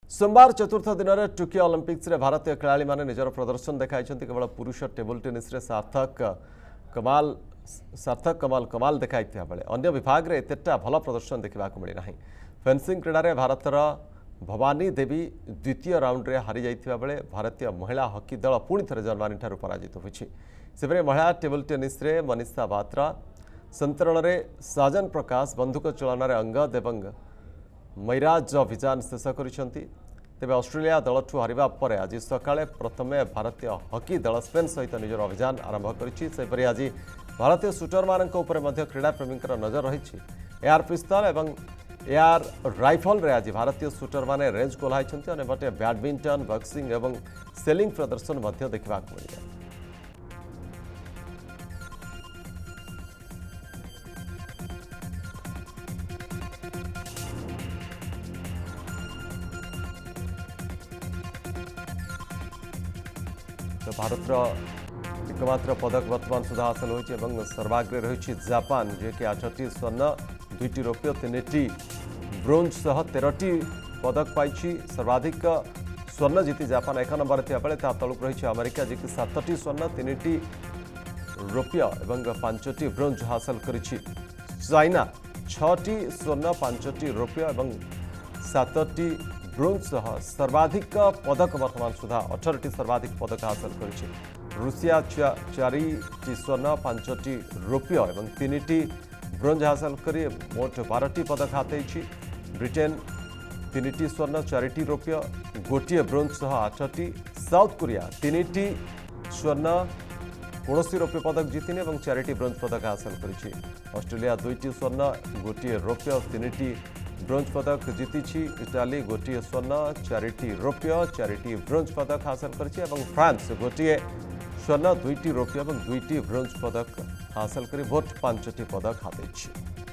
सोमवार चतुर्थ दिन में टोकियो ओलंपिक्स रे भारतीय खेलाड़ी माने निजर प्रदर्शन देखाई केवल पुरुष टेबल टेनिस रे सार्थक कमाल देखाई बेले अन्य विभाग में एतेटा भल प्रदर्शन देखा मिलना। फेंसिंग क्रीड़ा रे भारतर भवानी देवी द्वितीय राउंड रे हारी जाइथिबा बेले भारतीय महिला हॉकी दल पुणी थे जर्मनी ठारू पराजित होइछि। सेपरे महिला टेबल टेनिस रे मनीषा बात्रा, संतरण रे साजन प्रकाश, बंधुक चलन रे अंगद एवं मैराज अभियान शेष करिसेंति। तेबे ऑस्ट्रेलिया दलठू हारिबा परे आज सकाळे प्रथमे भारतीय हॉकी दल स्पेन सहित निजर अभियान आरंभ करिछि। सेपरि आज भारतीय शूटर मानक उपरे मध्य क्रीड़ा प्रेमींकर नजर रहिछि। एआर पिस्तल एवं एआर राइफल रे आज भारतीय शूटर माने रेंज कोल्हाइछन्ति। अनेपटे बैडमिंटन, बॉक्सिंग एवं सेलिंग प्रदर्शन मध्य देखा मिले। तो भारत एकमात्र पदक वर्तमान सुधा हासिल होती सर्वाग्रे रही जापान जे कि 8टी स्वर्ण 2टी रौप्य 3टी ब्रोंज सह 13टी पदक पाई। सर्वाधिक स्वर्ण जीति जापान 1 नंबर थी बेले तलुक रही अमेरिका जे कि 7टी स्वर्ण 3टी रौप्य और 5टी ब्रोंज हासिल कर। चाइना 6टी स्वर्ण 5टी रौप्य और 7टी ब्रोंज सह सर्वाधिक पदक वर्तमान सुधा 18टी सर्वाधिक पदक हासिल कर। रूसिया 4टी स्वर्ण 5टी रौप्य और 3टी ब्रोंज हासिल कर मोट 12टी पदक हाथी। ब्रिटेन 3टी स्वर्ण 4टी रौप्य 1टी ब्रोंज सह 8टी। साउथ कोरिया 3टी स्वर्ण 19 रौप्य पदक जीतिने और 4टी ब्रोंज पदक हासिल कर। ऑस्ट्रेलिया 2टी स्वर्ण 1टी रौप्य 3टी ब्रोंज पदक जीति। इटाली 1टी स्वर्ण 4टी रौप्य 4टी ब्रोंज पदक हासिल कर। फ्रांस 1टी स्वर्ण 2टी रौप्य और 2टी ब्रोंज पदक हासिल कर मोट 5टी पदक हाथी।